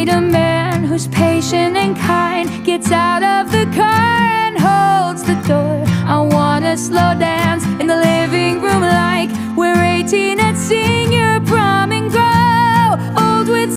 need a man who's patient and kind, gets out of the car and holds the door. I wanna slow dance in the living room like we're 18 and sing